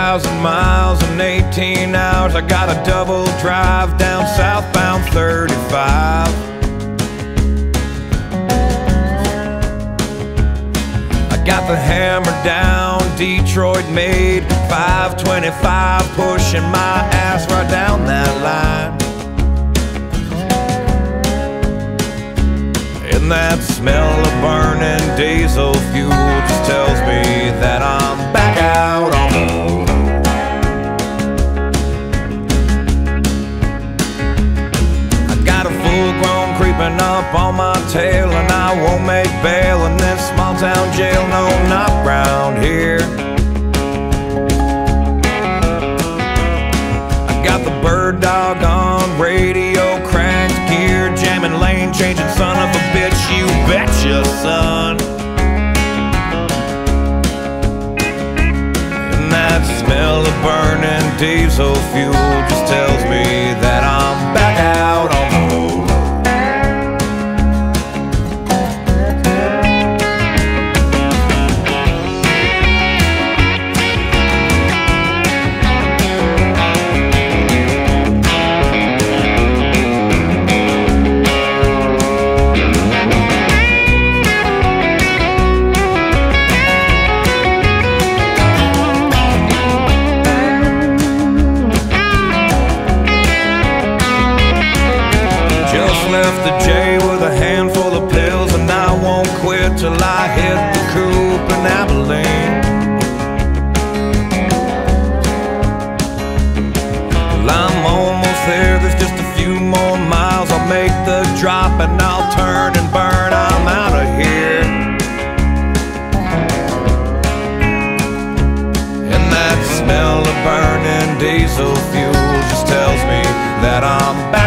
2,000 miles in 18 hours. I got a double drive down southbound 35. I got the hammer down, Detroit made 525, pushing my ass right down that line. And that smell of burning diesel fuel just tells me that I'm back out on the road. I got a full-grown creeping up on my tail, and I won't make bail in this small-town jail. No, not round here. I got the bird dog on radio, cranked gear, jamming lane changing, son of a bitch, you betcha, son. And that smell of burning diesel fuel just tells me that I'm back out on the road. Left the J with a handful of pills, and I won't quit till I hit the coop in Abilene. Well, I'm almost there, there's just a few more miles. I'll make the drop and I'll turn and burn, I'm out of here. And that smell of burning diesel fuel just tells me that I'm back